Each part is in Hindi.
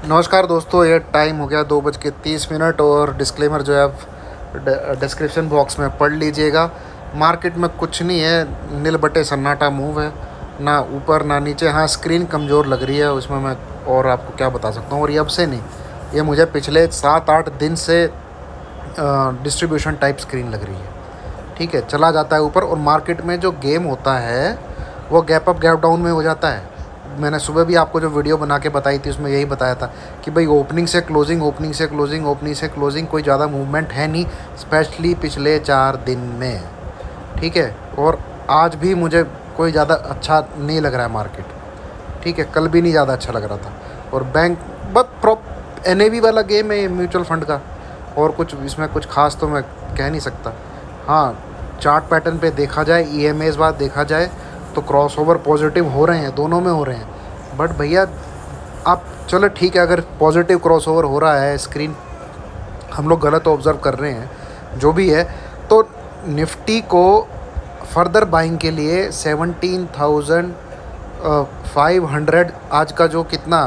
नमस्कार दोस्तों, ये टाइम हो गया 2:30 और डिस्क्लेमर जो है आप डिस्क्रिप्शन बॉक्स में पढ़ लीजिएगा। मार्केट में कुछ नहीं है, नील बटे सन्नाटा मूव है, ना ऊपर ना नीचे। हाँ, स्क्रीन कमज़ोर लग रही है, उसमें मैं और आपको क्या बता सकता हूँ। और ये अब से नहीं, ये मुझे पिछले 7-8 दिन से डिस्ट्रीब्यूशन टाइप स्क्रीन लग रही है। ठीक है, चला जाता है ऊपर और मार्केट में जो गेम होता है वो गैप अप गैप डाउन में हो जाता है। मैंने सुबह भी आपको जो वीडियो बना के बताई थी उसमें यही बताया था कि भाई ओपनिंग से क्लोजिंग, ओपनिंग से क्लोजिंग, ओपनिंग से क्लोजिंग, कोई ज़्यादा मूवमेंट है नहीं, स्पेशली पिछले 4 दिन में। ठीक है, और आज भी मुझे कोई ज़्यादा अच्छा नहीं लग रहा है मार्केट। ठीक है, कल भी नहीं ज़्यादा अच्छा लग रहा था। और बैंक बस NAV वाला गेम है म्यूचुअल फंड का, और कुछ इसमें कुछ खास तो मैं कह नहीं सकता। हाँ, चार्ट पैटर्न पे देखा जाए, EMAs बाद देखा जाए तो क्रॉसओवर पॉजिटिव हो रहे हैं, दोनों में हो रहे हैं। बट भैया आप चलो ठीक है, अगर पॉजिटिव क्रॉसओवर हो रहा है, स्क्रीन हम लोग गलत ऑब्ज़र्व कर रहे हैं, जो भी है, तो निफ्टी को फर्दर बाइंग के लिए 17,500 आज का जो कितना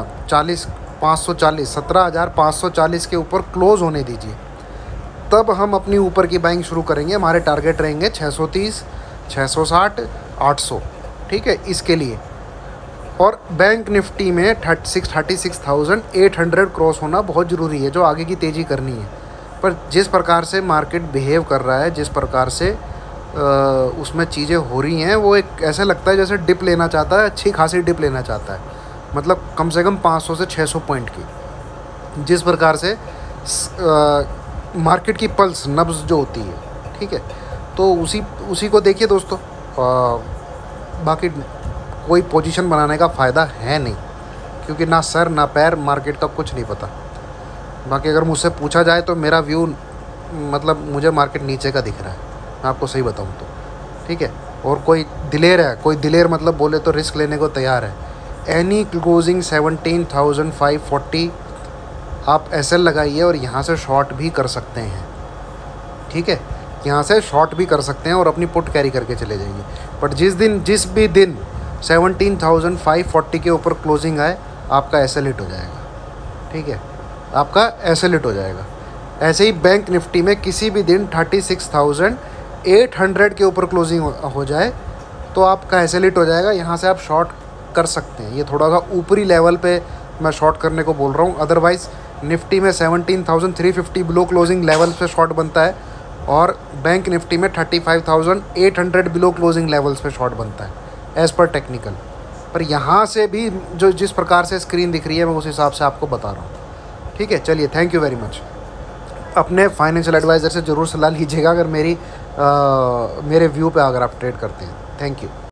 17,540 के ऊपर क्लोज़ होने दीजिए, तब हम अपनी ऊपर की बाइंग शुरू करेंगे। हमारे टारगेट रहेंगे 630, 660, 800। ठीक है, इसके लिए। और बैंक निफ्टी में 36,800 क्रॉस होना बहुत ज़रूरी है, जो आगे की तेज़ी करनी है। पर जिस प्रकार से मार्केट बिहेव कर रहा है, जिस प्रकार से उसमें चीज़ें हो रही हैं, वो एक ऐसा लगता है जैसे डिप लेना चाहता है, अच्छी खासी डिप लेना चाहता है, मतलब कम से कम 500 से 600 पॉइंट की। जिस प्रकार से मार्केट की पल्स नब्ज़ जो होती है, ठीक है, तो उसी को देखिए दोस्तों। बाकी कोई पोजीशन बनाने का फ़ायदा है नहीं, क्योंकि ना सर ना पैर, मार्केट का कुछ नहीं पता। बाकी अगर मुझसे पूछा जाए तो मेरा व्यू, मतलब मुझे मार्केट नीचे का दिख रहा है, मैं आपको सही बताऊं तो। ठीक है, और कोई दिलेर है, कोई दिलेर मतलब बोले तो रिस्क लेने को तैयार है। एनी क्लोजिंग 17,540 आप SL लगाइए और यहाँ से शॉर्ट भी कर सकते हैं। ठीक है, यहाँ से शॉर्ट भी कर सकते हैं और अपनी पुट कैरी करके चले जाइए। बट जिस भी दिन 17,540 के ऊपर क्लोजिंग आए, आपका SL हिट हो जाएगा। ठीक है, आपका SL हिट हो जाएगा। ऐसे ही बैंक निफ्टी में किसी भी दिन 36,800 के ऊपर क्लोजिंग हो जाए तो आपका SL हिट हो जाएगा। यहाँ से आप शॉर्ट कर सकते हैं। ये थोड़ा सा ऊपरी लेवल पे मैं शॉर्ट करने को बोल रहा हूँ। अदरवाइज़ निफ्टी में 17,350 बिलो क्लोजिंग लेवल पे शॉर्ट बनता है, और बैंक निफ्टी में 35,800 बिलो क्लोजिंग लेवल्स पे शॉर्ट बनता है एज़ पर टेक्निकल। पर यहाँ से भी जो जिस प्रकार से स्क्रीन दिख रही है, मैं उस हिसाब से आपको बता रहा हूँ। ठीक है, चलिए, थैंक यू वेरी मच। अपने फाइनेंशियल एडवाइज़र से ज़रूर सलाह लीजिएगा अगर मेरे व्यू पे अगर आप ट्रेड करते हैं। Thank you.